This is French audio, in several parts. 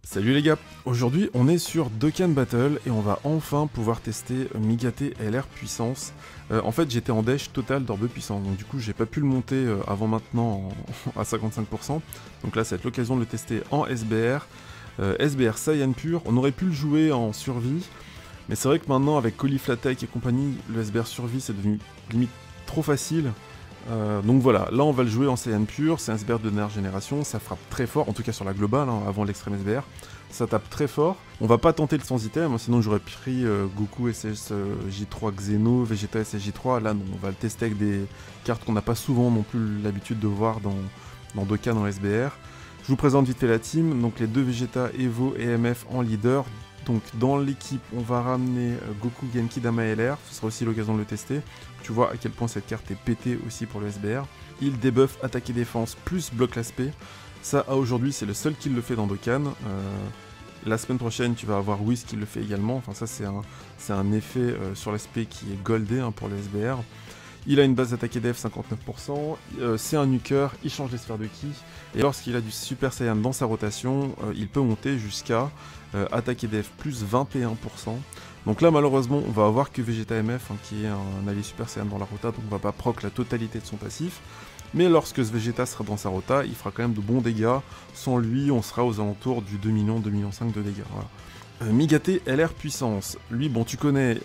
Salut les gars, aujourd'hui on est sur Dokkan Battle et on va enfin pouvoir tester Migate LR puissance. En fait j'étais en dash total d'orbe puissance, donc du coup j'ai pas pu le monter avant maintenant à 55%. Donc là ça va être l'occasion de le tester en SBR. SBR Saiyan pur, on aurait pu le jouer en survie, mais c'est vrai que maintenant avec Cauliflatek et compagnie, le SBR survie c'est devenu limite trop facile. Donc voilà, là on va le jouer en Saiyan pur, c'est un SBR de dernière génération, ça frappe très fort, en tout cas sur la globale, hein, avant l'extrême SBR, ça tape très fort. On va pas tenter le sans item, hein, sinon j'aurais pris Goku SS J3 Xeno, Vegeta SS J3, là non, on va le tester avec des cartes qu'on n'a pas souvent non plus l'habitude de voir dans Dokkan en SBR. Je vous présente vite fait la team, donc les deux Vegeta, Evo et MF en leader. Donc dans l'équipe, on va ramener Goku, Genki, Dama LR, ce sera aussi l'occasion de le tester. Tu vois à quel point cette carte est pétée aussi pour le SBR. Il debuff attaque et défense plus bloc l'aspect. Ça, à aujourd'hui, c'est le seul qui le fait dans Dokkan. La semaine prochaine, tu vas avoir Whis qui le fait également. Enfin, ça, c'est un effet sur l'aspect qui est goldé hein, pour le SBR. Il a une base d'attaque et def 59%, c'est un nuker, il change les sphères de ki, et lorsqu'il a du Super Saiyan dans sa rotation, il peut monter jusqu'à attaque et def plus 21%. Donc là malheureusement on va avoir que Vegeta MF hein, qui est un allié Super Saiyan dans la rota, donc on va pas proc la totalité de son passif. Mais lorsque ce Vegeta sera dans sa rota, il fera quand même de bons dégâts. Sans lui, on sera aux alentours du 2 millions, 2,5 millions de dégâts. Voilà. Migate LR puissance. Lui, bon, tu connais,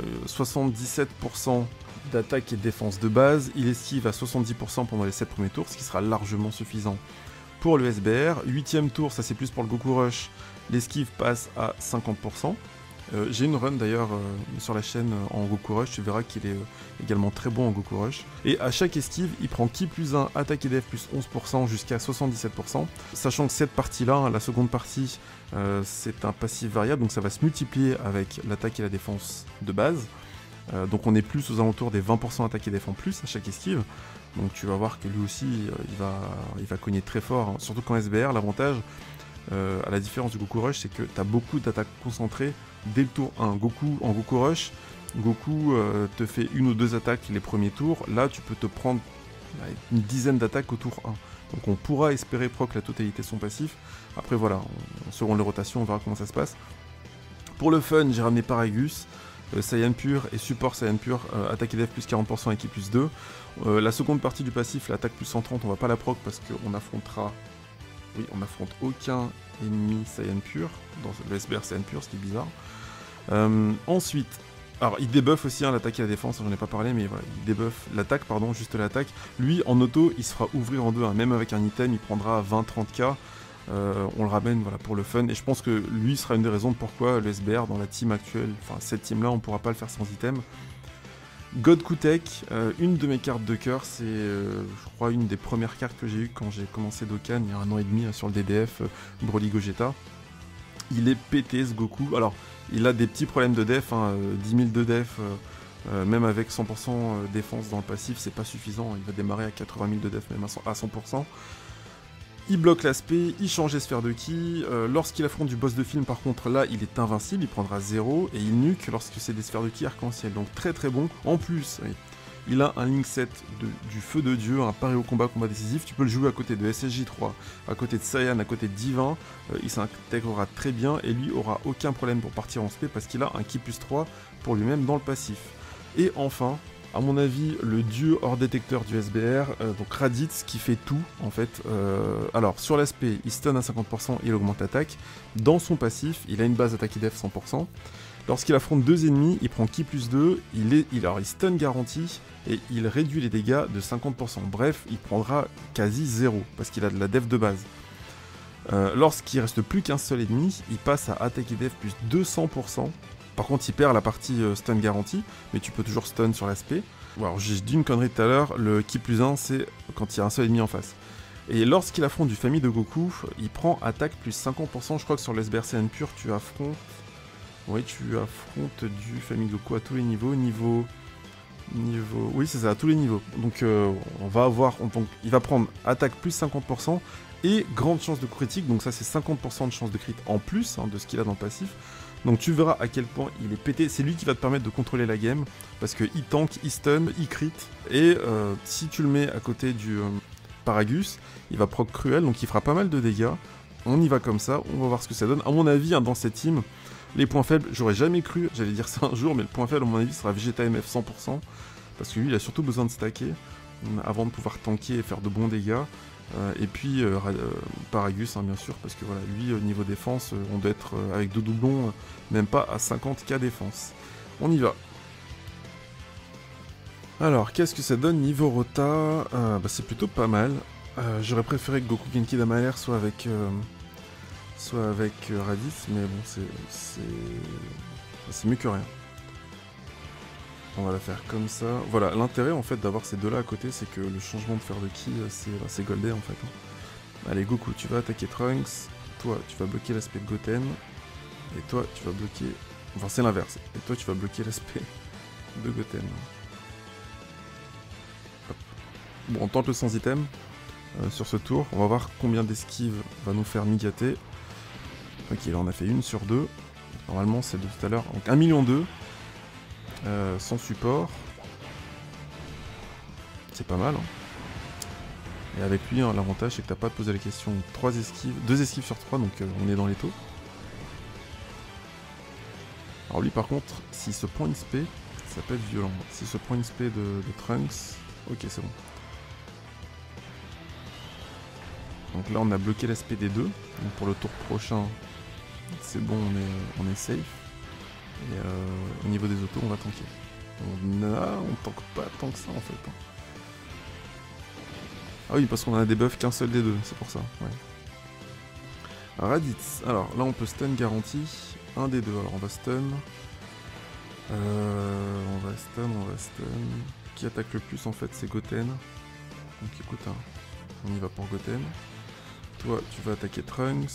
77% d'attaque et de défense de base. Il esquive à 70% pendant les 7 premiers tours, ce qui sera largement suffisant pour le SBR. 8ème tour, ça c'est plus pour le Goku Rush. L'esquive passe à 50%. J'ai une run d'ailleurs sur la chaîne en Goku Rush, tu verras qu'il est également très bon en Goku Rush. Et à chaque esquive, il prend ki plus 1, attaque et def plus 11% jusqu'à 77%. Sachant que cette partie-là, hein, la seconde partie, c'est un passif variable, donc ça va se multiplier avec l'attaque et la défense de base. Donc on est plus aux alentours des 20% attaque et def en plus à chaque esquive. Donc tu vas voir que lui aussi, il va cogner très fort, hein. Surtout qu'en SBR, l'avantage, à la différence du Goku Rush, c'est que tu as beaucoup d'attaques concentrées dès le tour 1. En Goku Rush, Goku te fait une ou deux attaques les premiers tours. Là, tu peux te prendre une dizaine d'attaques au tour 1. Donc on pourra espérer proc la totalité de son passif. Après voilà, selon les rotations, on verra comment ça se passe. Pour le fun, j'ai ramené Paragus, Saiyan pur et support Saiyan pur, attaque et def plus 40% et ki plus 2. La seconde partie du passif, l'attaque plus 130, on va pas la proc parce qu'on affrontera... Oui, on n'affronte aucun ennemi Saiyan pur dans le SBR Saiyan pur, ce qui est bizarre. Ensuite, alors il debuff aussi hein, l'attaque et la défense, j'en ai pas parlé, mais voilà, il debuff l'attaque, pardon, juste l'attaque. Lui, en auto, il se fera ouvrir en deux, hein, même avec un item, il prendra 20-30k. On le ramène voilà, pour le fun, et je pense que lui sera une des raisons de pourquoi le SBR dans la team actuelle, enfin cette team-là, on pourra pas le faire sans item. God Kutek, une de mes cartes de cœur, c'est je crois une des premières cartes que j'ai eues quand j'ai commencé Dokkan il y a 1 an et demi sur le DDF Broly Gogeta. Il est pété ce Goku, alors il a des petits problèmes de def, hein, 10 000 de def, même avec 100% défense dans le passif c'est pas suffisant, il va démarrer à 80 000 de def même à 100%. Il bloque l'aspect, il change les sphères de ki, lorsqu'il affronte du boss de film par contre là il est invincible, il prendra 0 et il nuke lorsque c'est des sphères de ki arc-en-ciel, donc très très bon. En plus, oui, il a un link set du feu de dieu, un pari au combat décisif, tu peux le jouer à côté de SSJ3, à côté de Saiyan, à côté de Divin, il s'intégrera très bien et lui aura aucun problème pour partir en spé parce qu'il a un ki plus 3 pour lui-même dans le passif. Et enfin, à mon avis, le dieu hors détecteur du SBR, donc Raditz qui fait tout en fait. Alors sur l'aspect, il stun à 50%, il augmente l'attaque. Dans son passif, il a une base attaque et def 100%. Lorsqu'il affronte deux ennemis, il prend ki plus 2, il stun garanti et il réduit les dégâts de 50%. Bref, il prendra quasi 0 parce qu'il a de la def de base. Lorsqu'il reste plus qu'un seul ennemi, il passe à attaque et def plus 200%. Par contre, il perd la partie stun garantie, mais tu peux toujours stun sur l'aspect. Alors, j'ai dit une connerie tout à l'heure, le ki plus 1, c'est quand il y a un seul ennemi en face. Et lorsqu'il affronte du famille de Goku, il prend attaque plus 50%. Je crois que sur le SBR Saiyan pur, tu affrontes... Oui, tu affrontes du famille de Goku à tous les niveaux. Oui, c'est ça, à tous les niveaux. Donc, on va avoir... Donc, il va prendre attaque plus 50% et grande chance de critique. Donc ça, c'est 50% de chance de crit en plus hein, de ce qu'il a dans le passif. Donc tu verras à quel point il est pété, c'est lui qui va te permettre de contrôler la game, parce qu'il tank, il stun, il crit, et si tu le mets à côté du Paragus, il va proc cruel, donc il fera pas mal de dégâts, On y va comme ça, on va voir ce que ça donne. À mon avis, hein, dans cette team, les points faibles, j'aurais jamais cru, j'allais dire ça un jour, mais le point faible, à mon avis, sera Vegeta MF 100%. Parce que lui, il a surtout besoin de stacker avant de pouvoir tanker et faire de bons dégâts. Et puis Paragus, hein, bien sûr, parce que voilà, lui, niveau défense, on doit être avec 2 doublons, même pas à 50k défense. On y va. Alors, qu'est-ce que ça donne niveau Rota? C'est plutôt pas mal. J'aurais préféré que Goku Genki Dama soit avec Raditz, mais bon, c'est mieux que rien. On va la faire comme ça. Voilà, l'intérêt en fait d'avoir ces deux-là à côté, c'est que le changement de fer de ki, c'est Goldé en fait. Allez, Goku, tu vas attaquer Trunks. Toi, tu vas bloquer l'aspect de Goten. Et toi, tu vas bloquer... Enfin, c'est l'inverse. Et toi, tu vas bloquer l'aspect de Goten. Hop. Bon, on tente le sans item sur ce tour. On va voir combien d'esquives va nous faire Migate. Ok, là, on a fait une sur 2. Normalement, c'est de tout à l'heure. Donc, 1,2 million. Sans support. C'est pas mal. Hein. Et avec lui, hein, l'avantage, c'est que t'as pas à te poser la question. 2 esquives sur 3, donc on est dans les taux. Alors lui, par contre, s'il se prend une spé, ça peut être violent. S'il se prend une spé de Trunks, ok, c'est bon. Donc là, on a bloqué l'aspect des deux. Donc pour le tour prochain, c'est bon, on est safe. Et au niveau des autos, on va tanker. On tank pas tant que ça en fait. Ah oui, parce qu'on a des buffs qu'un seul des deux, c'est pour ça. Ouais. Raditz. Alors là, on peut stun garanti. Un des deux. Alors on va stun. On va stun. Qui attaque le plus en fait, c'est Goten. Donc écoute, hein, on y va pour Goten. Toi, tu vas attaquer Trunks.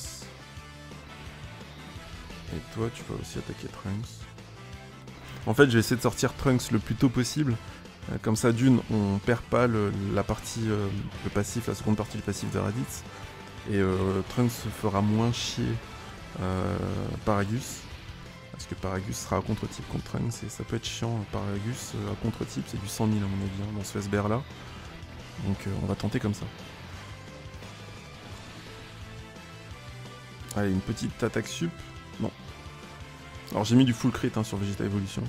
Et toi, tu vas aussi attaquer Trunks. En fait, je vais essayer de sortir Trunks le plus tôt possible. Comme ça, d'une, on perd pas la partie, le passif, la seconde partie du passif de Raditz. Et Trunks se fera moins chier Paragus. Parce que Paragus sera à contre-type contre Trunks. Et ça peut être chiant, Paragus à contre-type, c'est du 100 000 à mon avis, hein, dans ce SBR là. Donc on va tenter comme ça. Allez, une petite attaque sup. Non. Alors j'ai mis du full crit hein, sur Vegeta Evolution.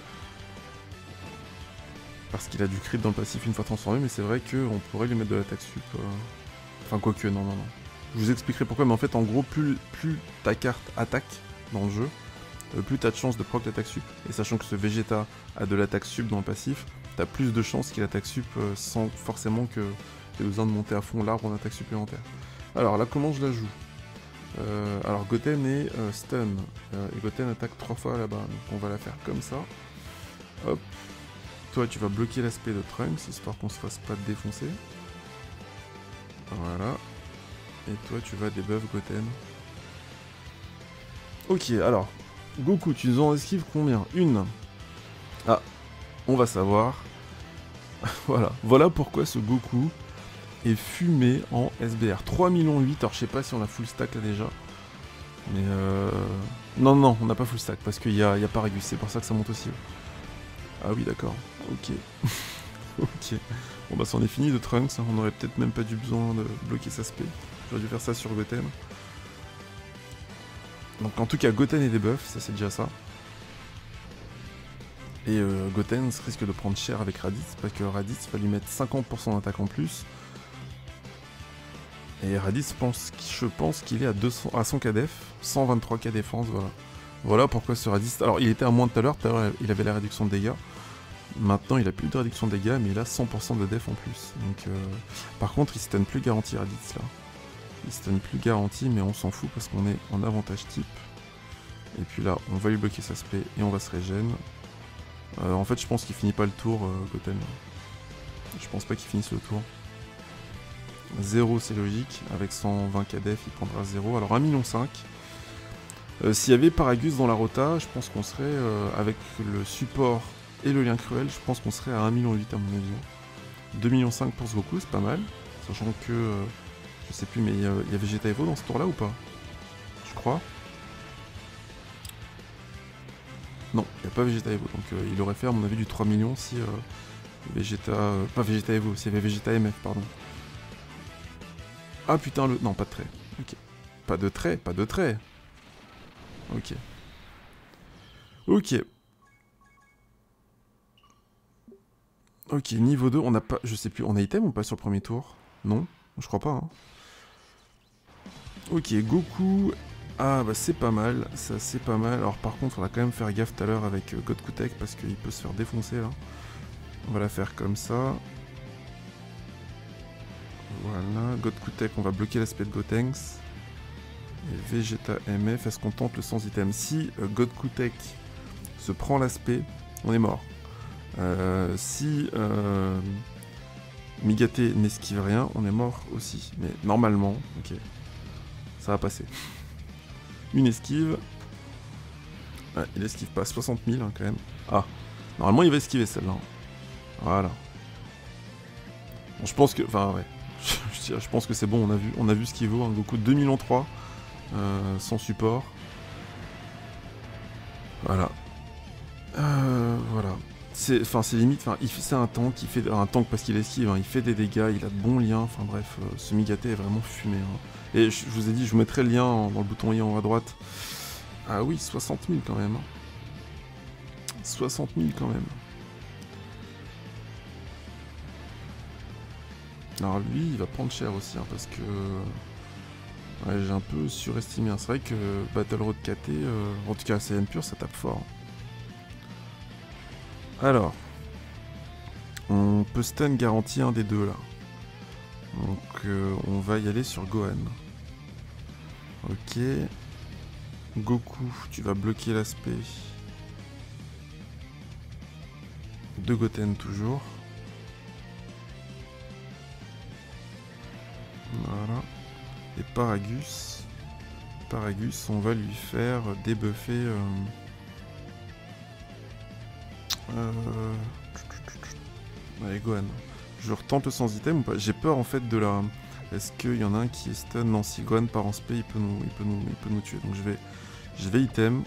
Parce qu'il a du crit dans le passif une fois transformé, mais c'est vrai qu'on pourrait lui mettre de l'attaque sup. Enfin quoique, non. Je vous expliquerai pourquoi, mais en fait en gros, plus ta carte attaque dans le jeu, plus t'as de chances de proc l'attaque sup. Et sachant que ce Vegeta a de l'attaque sup dans le passif, t'as plus de chances qu'il attaque sup sans forcément que t'aies besoin de monter à fond l'arbre en attaque supplémentaire. Alors là, comment je la joue? Alors Goten est stun, et Goten attaque 3 fois là-bas, donc on va la faire comme ça. Hop. Toi tu vas bloquer l'aspect de Trunks, histoire qu'on se fasse pas défoncer. Voilà. Et toi tu vas debuff Goten. Ok, alors, Goku, tu nous en esquives combien? Une. Ah, on va savoir. Voilà pourquoi ce Goku est fumé en SBR. 3,8 millions, alors je sais pas si on a full stack là déjà. Mais non, on n'a pas full stack parce qu'il y a Paragus, c'est pour ça que ça monte aussi. Ah oui, d'accord, ok. Ok. Bon bah c'en est fini de Trunks, hein. On aurait peut-être même pas dû besoin de bloquer sa spé. J'aurais dû faire ça sur Goten. Donc en tout cas, Goten est debuff, ça c'est déjà ça. Et Goten risque de prendre cher avec Raditz, parce que Raditz va lui mettre 50% d'attaque en plus. Et Raditz, je pense qu'il est à 100k def, 123k défense, voilà. Voilà pourquoi ce Raditz... Alors il était à moins tout à l'heure il avait la réduction de dégâts. Maintenant il a plus de réduction de dégâts, mais il a 100% de def en plus. Donc, par contre il stun plus garanti Raditz là. Il stun plus garanti, mais on s'en fout parce qu'on est en avantage type. Et puis là, on va lui bloquer sa spé et on va se régène. En fait, je pense qu'il finit pas le tour, Goten. Je pense pas qu'il finisse le tour. 0, c'est logique. Avec 120k def, il prendra 0. Alors 1,5 million. S'il y avait Paragus dans la rota, je pense qu'on serait, avec le support et le lien cruel, je pense qu'on serait à 1,8 million à mon avis. 2,5 millions pour ce Goku, c'est pas mal. Sachant que, je sais plus, mais il y a Vegeta Evo dans ce tour-là ou pas? Je crois. Non, il n'y a pas Vegeta Evo, donc il aurait fait à mon avis du 3 millions si Vegeta... pas Vegeta Evo, s'il y avait Vegeta MF, pardon. Ah putain, non, pas de trait. Ok. Pas de trait, pas de trait. Ok. Ok. Ok, niveau 2, on n'a pas... Je sais plus, on a item ou pas sur le premier tour? Non, je crois pas. Hein. Ok, Goku... Ah bah c'est pas mal, ça c'est pas mal. Alors par contre, on va quand même faire gaffe tout à l'heure avec Godkutek parce qu'il peut se faire défoncer là. On va la faire comme ça. Voilà, Godkutek, on va bloquer l'aspect de Gotenks. Et Vegeta MF, est-ce qu'on tente le sans item? Si Godkutek se prend l'aspect, on est mort. Si Migate n'esquive rien, on est mort aussi. Mais normalement, ok, ça va passer. Une esquive. Ouais, il esquive pas, 60 000 hein, quand même. Ah, normalement il va esquiver celle-là. Voilà. Bon, je pense que... Enfin ouais. je pense que c'est bon, on a vu ce qu'il vaut. Hein. Goku 2 millions 3 sans support. Voilà. Voilà. C'est limite, c'est un tank, il fait un tank parce qu'il esquive, hein, il fait des dégâts, il a de bons liens, enfin bref, ce Migate est vraiment fumé. Hein. Et je vous ai dit, je vous mettrai le lien dans le bouton i en haut à droite. Ah oui, 60 000 quand même. Hein. 60 000 quand même. Alors lui, il va prendre cher aussi, hein, parce que... Ouais, j'ai un peu surestimé. Hein. C'est vrai que Battle Road KT, en tout cas CN pur, ça tape fort. Alors, on peut stun garantie un des deux là. Donc on va y aller sur Gohan. Ok. Goku, tu vas bloquer l'aspect de Goten toujours. Voilà. Et Paragus. Paragus, on va lui faire débuffer... Allez, Gohan. Je retente le sans item ou pas? J'ai peur en fait de la... Est-ce qu'il y en a un qui est stun? Non, si Gohan part en spé, il peut nous tuer. Donc je vais item.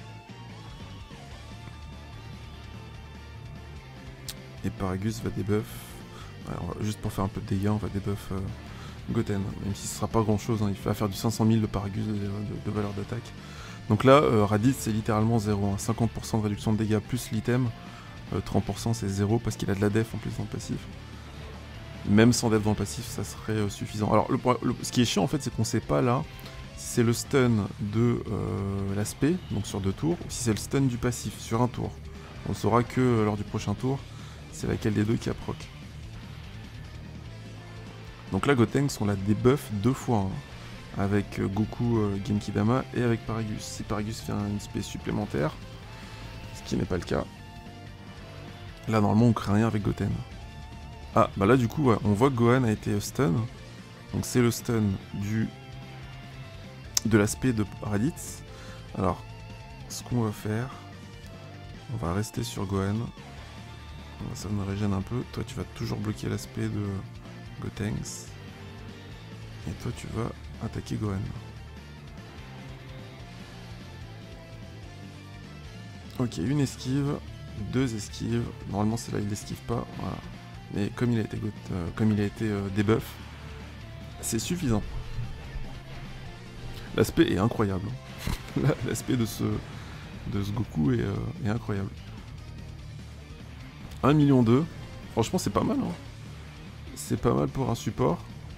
Et Paragus va debuff. Alors, juste pour faire un peu de dégâts, on va debuff Goten. Même si ce sera pas grand chose, hein. Il va faire du 500 000 de Paragus de valeur d'attaque. Donc là, Raditz c'est littéralement 0. Hein. 50% de réduction de dégâts plus l'item. 30% c'est 0 parce qu'il a de la def en plus dans le passif. Même sans def dans le passif, ça serait suffisant. Alors, ce qui est chiant en fait, c'est qu'on sait pas là si c'est le stun de l'aspect, donc sur 2 tours, ou si c'est le stun du passif sur un tour. On saura que lors du prochain tour, c'est laquelle des deux qui a proc. Donc là, Gotenks, on la débuff 2 fois, hein, avec Goku Genkidama et avec Paragus. Si Paragus fait une spé supplémentaire, ce qui n'est pas le cas, là normalement on crée rien avec Goten. Ah, bah là du coup, ouais, on voit que Gohan a été stun. Donc c'est le stun de l'aspect de Raditz. Alors, ce qu'on va faire, on va rester sur Gohan. Ça me régène un peu. Toi, tu vas toujours bloquer l'aspect de Gotenks. Et toi, tu vas attaquer Gohan. Ok, une esquive, 2 esquives. Normalement, c'est là, il l'esquive pas. Voilà. Mais comme il a été debuff, c'est suffisant. L'aspect est incroyable. L'aspect de ce Goku est incroyable. 1,2 million. Franchement, c'est pas mal. Hein. C'est pas mal pour un support.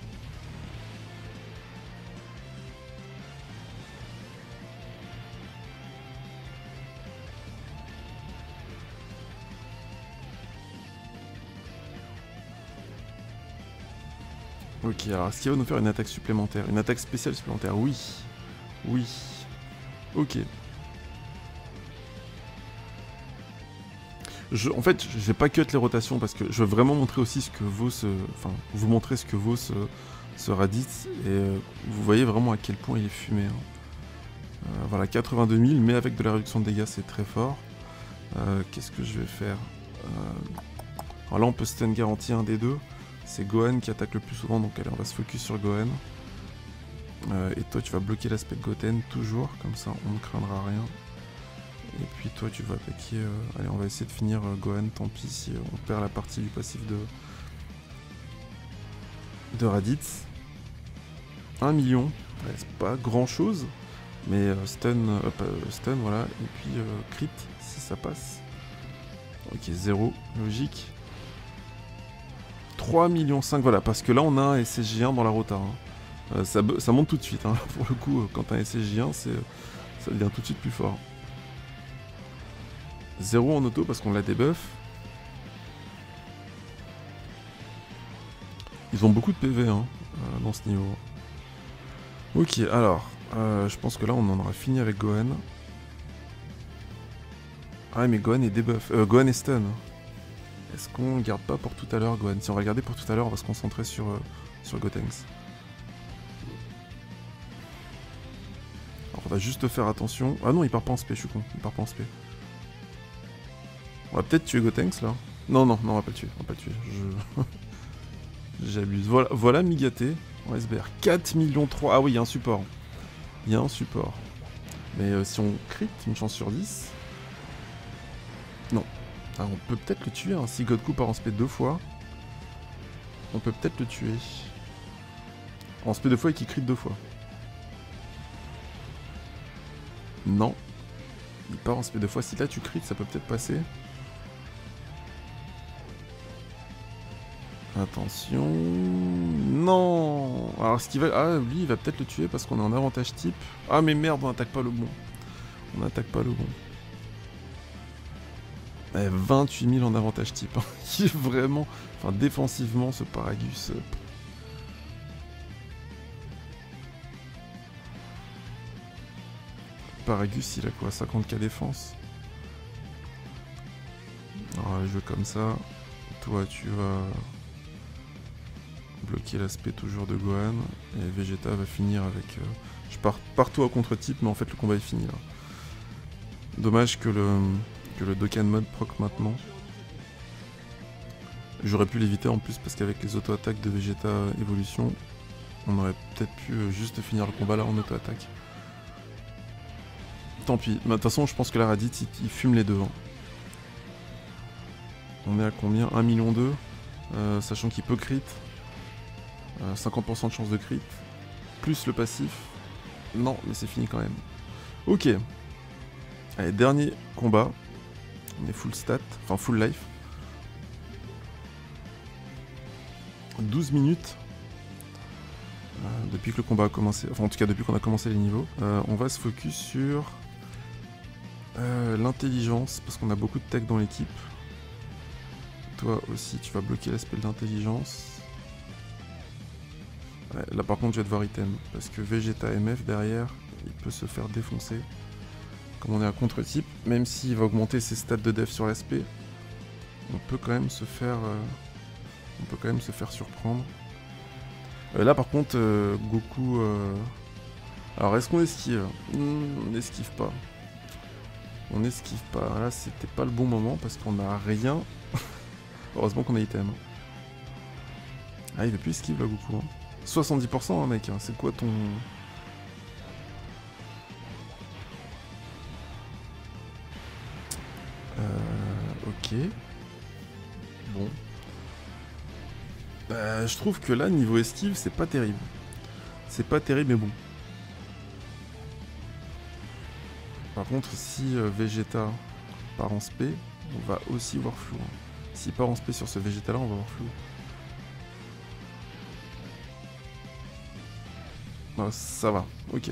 Ok, alors est-ce qu'il va nous faire une attaque supplémentaire? Une attaque spéciale supplémentaire? Oui. Oui. Ok. En fait, je vais pas cut les rotations parce que je veux vraiment montrer aussi ce que vaut ce... Enfin, vous montrer ce que vaut ce Raditz. Et vous voyez vraiment à quel point il est fumé. Hein. Voilà, 82 000, mais avec de la réduction de dégâts, c'est très fort. Qu'est-ce que je vais faire? Alors là, on peut stun garantie un des deux. C'est Gohan qui attaque le plus souvent, donc allez, on va se focus sur Gohan. Et toi, tu vas bloquer l'aspect de Goten, toujours, comme ça, on ne craindra rien. Et puis toi, tu vas attaquer... Allez, on va essayer de finir Gohan, tant pis si on perd la partie du passif de Raditz. 1 million. Ouais, c'est pas grand chose. Mais stun, stun, voilà. Et puis crit, si ça passe. Ok, 0, logique. 3 millions 5, voilà. Parce que là, on a un SSJ1 dans la rota. Hein. Ça monte tout de suite. Hein. Pour le coup, quand t'as un SSJ1, ça devient tout de suite plus fort. 0 en auto parce qu'on l'a débuff. Ils ont beaucoup de PV hein, dans ce niveau. Ok, alors, je pense que là on en aura fini avec Gohan. Ah mais Gohan est debuff, Gohan est stun. Est-ce qu'on garde pas pour tout à l'heure Gohan? Si on va garder pour tout à l'heure, on va se concentrer sur Gotenks. Alors on va juste faire attention. Ah non, il part pas en spé, je suis con, il part pas en spé. On va peut-être tuer Gotenks là. Non, non, non, on va pas le tuer, on va pas le tuer. J'abuse. Voilà Migaté en SBR. 4 millions 3. Ah oui, il y a un support. Il y a un support. Mais si on crit, une chance sur 10. Non. Alors on peut peut-être le tuer. Hein. Si Godku part en spé 2 fois, on peut peut-être le tuer. En spé 2 fois et qui crit 2 fois. Non. Il part en spé 2 fois. Si là tu crit, ça peut peut-être passer. Attention... Non. Alors ce qu'il va... Ah, lui, il va peut-être le tuer parce qu'on est en avantage type. Ah, mais merde, on attaque pas le bon. On attaque pas le bon. 28 000 en avantage type. Il est vraiment... Enfin, défensivement, ce Paragus... Paragus, il a quoi? 50k défense. Alors, je joue comme ça. Toi, tu vas... bloquer l'aspect toujours de Gohan. Et Vegeta va finir avec... Je pars partout à contre-type, mais en fait, le combat est fini, là. Dommage que le Dokkan mode proc maintenant. J'aurais pu l'éviter en plus parce qu'avec les auto-attaques de Vegeta évolution, on aurait peut-être pu juste finir le combat là en auto-attaque. Tant pis. De toute façon, je pense que la Raditz, il fume les deux. Hein. On est à combien? 1,2 million, sachant qu'il peut crit. 50% de chance de crit. Plus le passif. Non, mais c'est fini quand même. Ok. Allez, dernier combat. On est full stat, enfin full life. 12 minutes. Depuis que le combat a commencé, enfin en tout cas depuis qu'on a commencé les niveaux. On va se focus sur l'intelligence, parce qu'on a beaucoup de tech dans l'équipe. Toi aussi, tu vas bloquer l'aspect de l'intelligence. Ouais, là par contre, je vais devoir item, parce que Vegeta MF derrière, il peut se faire défoncer. Comme on est à contre-type, même s'il va augmenter ses stats de def sur l'aspect, on peut quand même se faire, surprendre. Là par contre, Goku... Alors est-ce qu'on esquive? On n'esquive pas. On n'esquive pas. Là c'était pas le bon moment parce qu'on a rien. Heureusement qu'on a item. Ah il veut plus esquive là Goku. Hein. 70% hein, mec, hein. C'est quoi ton... Ok. Bon. Je trouve que là, niveau esquive, c'est pas terrible. C'est pas terrible, mais bon. Par contre, si Vegeta part en spé, on va aussi voir flou. Hein. S'il part en spé sur ce Vegeta-là, on va voir flou. Ah, ça va, ok.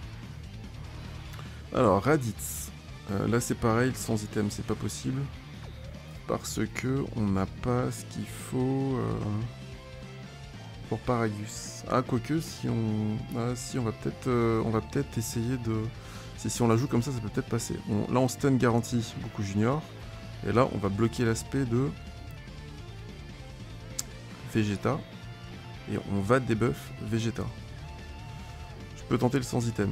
Alors, Raditz. Là, c'est pareil, sans item, c'est pas possible. Parce que on n'a pas ce qu'il faut pour Paragus. Ah, quoique, si on... Ah, si, on va peut-être essayer de... Si on la joue comme ça peut peut-être passer. Là, on stun garantie Goku Junior. Et là, on va bloquer l'aspect de... Vegeta. Et on va debuff Vegeta. Je peux tenter le sans item.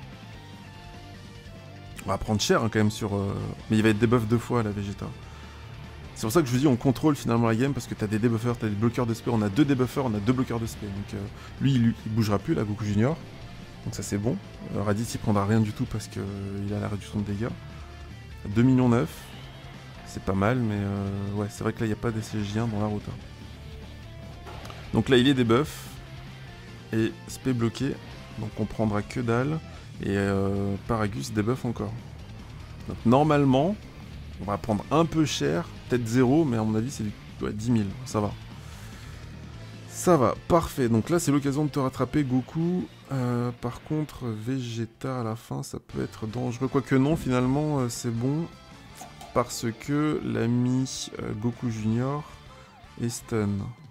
On va prendre cher hein, quand même sur... Mais il va être debuff 2 fois la Vegeta. C'est pour ça que je vous dis on contrôle finalement la game parce que t'as des debuffers, t'as des bloqueurs de spé. On a 2 debuffers, on a 2 bloqueurs de spé. Donc lui il bougera plus là, Goku Junior. Donc ça c'est bon. Raditz il prendra rien du tout parce qu'il a la réduction de dégâts. 2,9 millions. C'est pas mal mais ouais c'est vrai que là il n'y a pas d'SSJ1 dans la route. Donc là il est debuff. Et spé bloqué, donc on prendra que dalle. Et Paragus debuff encore. Donc normalement, on va prendre un peu cher, peut-être 0, mais à mon avis c'est 10 000, ça va. Ça va, parfait. Donc là c'est l'occasion de te rattraper Goku. Par contre, Vegeta à la fin, ça peut être dangereux. Quoique non, finalement c'est bon. Parce que l'ami Goku Junior est stun.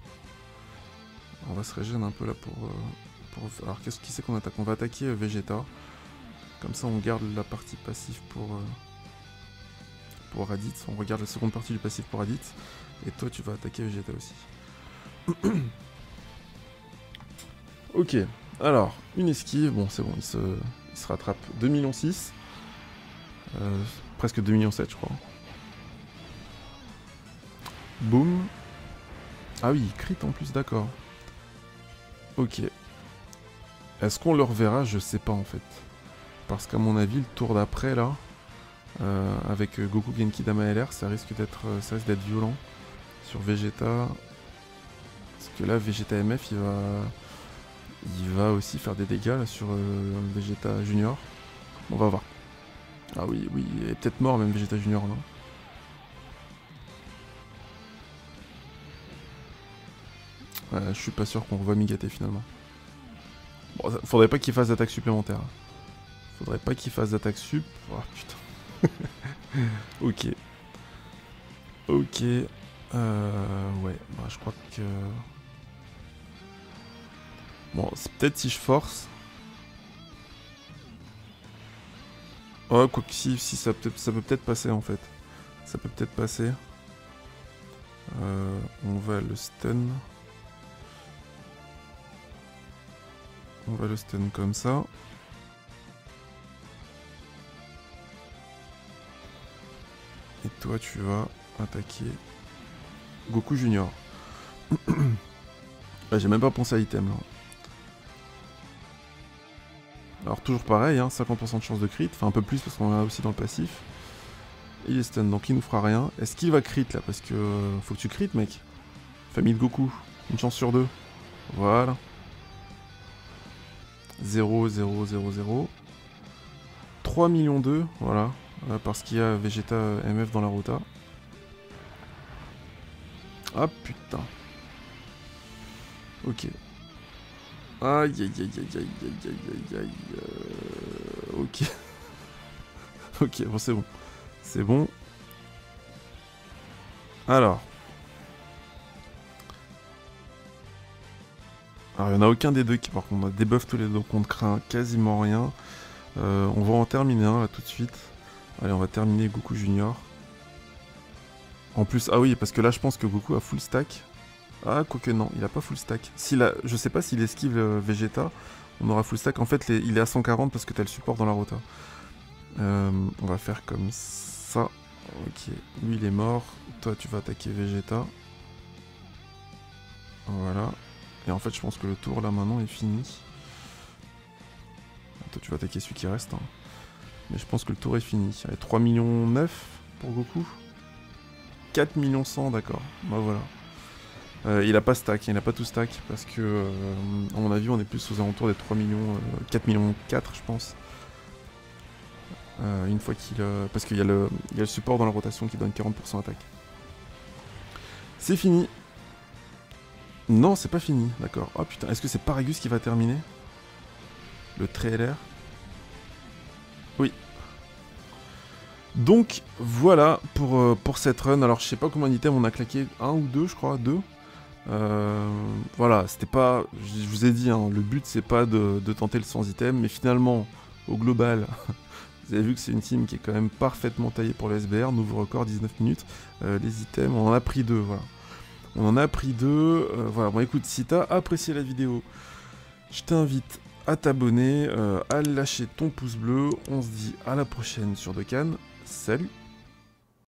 On va se régénérer un peu là pour... Alors qui c'est qu'on attaque? On va attaquer Vegeta. Comme ça on garde la partie passive pour Raditz. On regarde la seconde partie du passif pour Raditz. Et toi tu vas attaquer Vegeta aussi. Ok, alors une esquive, bon c'est bon, il se rattrape 2,6 millions. Presque 2,7 millions je crois. Boum. Ah oui, il crit en plus, d'accord. Ok. Est-ce qu'on le reverra? Je sais pas en fait. Parce qu'à mon avis, le tour d'après là, avec Goku Genki Dama LR, ça risque d'être violent sur Vegeta. Parce que là, Vegeta MF, il va aussi faire des dégâts là, sur Vegeta Junior. On va voir. Ah oui, oui, il est peut-être mort même Vegeta Junior, non? Je suis pas sûr qu'on revoit Migaté finalement. Bon, faudrait pas qu'il fasse d'attaque supplémentaire. Faudrait pas qu'il fasse d'attaque sup. Oh putain. Ok. Ok. Ouais, bah, je crois que... Bon, c'est peut-être si je force. Oh, quoi que si ça peut peut-être passer en fait. Ça peut peut-être passer. On va le stun. On va le stun comme ça. Et toi, tu vas attaquer Goku Junior. J'ai même pas pensé à item là. Alors toujours pareil, hein, 50% de chance de crit, enfin un peu plus parce qu'on en a aussi dans le passif. Il est stun, donc il nous fera rien. Est-ce qu'il va crit là? Parce que faut que tu crit mec. Famille de Goku, une chance sur 2. Voilà. 0, 0, 0, 0. 3 millions 2, voilà. Parce qu'il y a Vegeta MF dans la rota. Ah putain. Ok. Aïe aïe aïe aïe aïe aïe aïe aïe aïe. Ok. Ok, bon c'est bon. C'est bon. Alors. Alors il n'y en a aucun des deux qui par contre on a debuff tous les deux, donc on ne craint quasiment rien. On va en terminer un là tout de suite. Allez, on va terminer Goku Junior. En plus, ah oui, parce que là je pense que Goku a full stack. Ah, quoique non, il a pas full stack. Je sais pas s'il esquive Vegeta, on aura full stack. En fait, il est à 140 parce que t'as le support dans la rota. On va faire comme ça. Ok, lui il est mort. Toi tu vas attaquer Vegeta. Voilà. Et en fait, je pense que le tour là maintenant est fini. Toi tu vas attaquer celui qui reste. Hein. Mais je pense que le tour est fini. Allez, 3,9 millions pour Goku. 4 millions 100, d'accord. Bah voilà. Il a pas stack, il a pas tout stack parce que, à mon avis, on est plus aux alentours des 3 millions, 4 millions 4, je pense. Une fois qu'il... parce qu'il y a le support dans la rotation qui donne 40% attaque. C'est fini. Non, c'est pas fini, d'accord. Oh putain, est-ce que c'est Paragus qui va terminer? Le trailer? Oui. Donc, voilà pour cette run. Alors, je sais pas combien d'items on a claqué. 1 ou 2, je crois. 2. Voilà, c'était pas... Je vous ai dit, hein, le but, c'est pas de tenter le 100 items. Mais finalement, au global... Vous avez vu que c'est une team qui est quand même parfaitement taillée pour le SBR. Nouveau record, 19 minutes. Les items, on en a pris 2, voilà. On en a pris 2. Voilà, bon écoute, si t'as apprécié la vidéo, je t'invite à t'abonner, à lâcher ton pouce bleu. On se dit à la prochaine sur Dokkan. Salut!